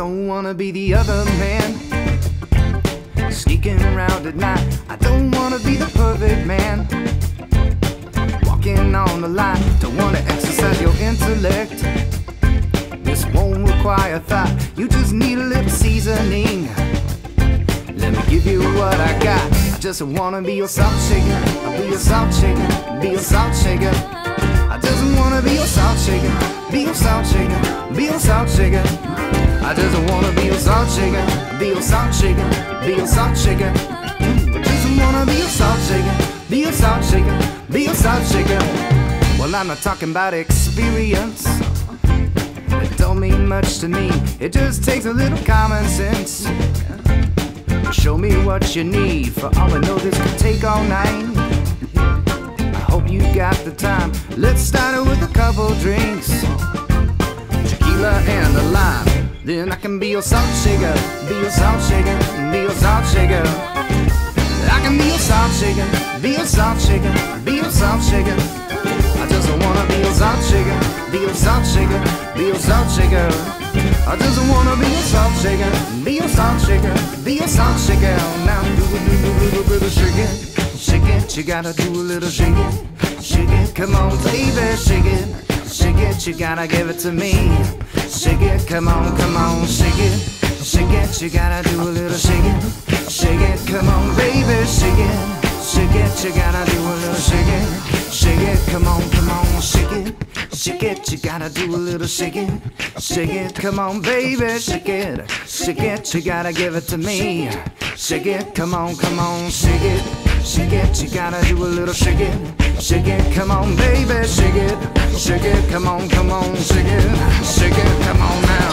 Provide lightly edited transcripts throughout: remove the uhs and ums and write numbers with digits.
don't wanna be the other man sneaking around at night. I don't wanna be the perfect man walking on the line. Don't wanna exercise your intellect. This won't require thought. You just need a little seasoning. Let me give you what I got. I just wanna be your salt shaker. I'll be your salt shaker. Be your salt shaker. I just wanna be your salt shaker. Be your salt shaker. Be your salt shaker. I just wanna be your salt shaker. Be your salt shaker. Be your salt shaker. I just wanna be your salt shaker. Be your salt shaker. Be your salt shaker. Well, I'm not talking about experience. It don't mean much to me. It just takes a little common sense. Show me what you need. For all I know, this could take all night. I hope you got the time. Let's start it with a couple drinks, tequila and a lime. Then I can be your salt shaker. Be your salt shaker. Be your salt shaker. I can be your salt shaker. Be your salt shaker. Be your salt shaker. I just wanna be your salt shaker. Be your salt shaker. Be your salt shaker. I just wanna be your salt shaker. Be your salt shaker. Be your salt shaker. Now do a little bit of shaking. Shake it, you gotta do a little shaking. Shake it, come on baby, shake it. Shake it, you gotta give it to me. Shake it, come on, shake it. Shake it, you gotta do a little shaking. Shake it, come on baby, shake it. Shake it, you gotta do a little shaking. Shake it, come on, shake it. Shake it, you gotta do a little shaking. Shake it, come on baby, shake it. Shake it, you gotta give it to me. Shake it, come on, shake it. Shake it, you gotta do a little shaking. Shake it, come on baby, shake it. Shake it, come on, shake it. Shake it, come on now.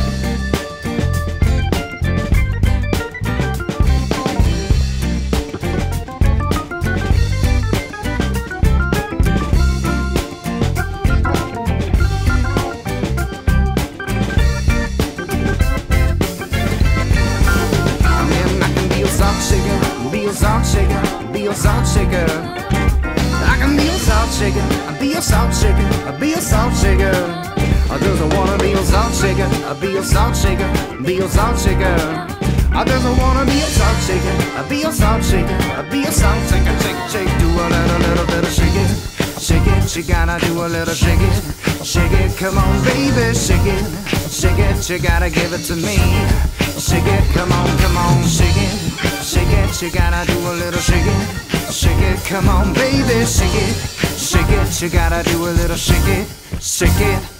Be your salt shaker, be your salt shaker. I can be your salt shaker, I'll be your salt shaker, I'll be your salt shaker. I just wanna be your salt shaker, I'll be your salt shaker, be your salt shaker. I just wanna be your salt shaker, I'll be your salt shaker, I'll be your salt shaker. Shake, shake, do a little bit of shaking. Shake it, you gotta do a little shaking. Shake it, come on baby, shake it. Shake it, you gotta give it to me. Shake it, come on, shake it. Shake it, you gotta do a little shaking. Shake it, come on baby, shake it. Shake it, you gotta do a little shake it. Shake it.